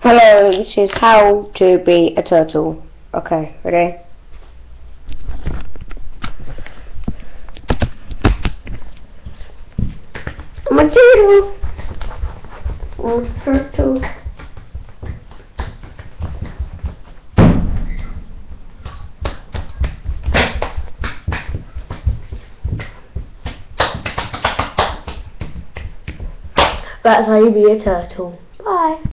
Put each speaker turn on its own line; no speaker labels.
Hello, this is how to be a turtle. Okay, ready? I'm a turtle. I'm a turtle. That's how you be a turtle. Bye.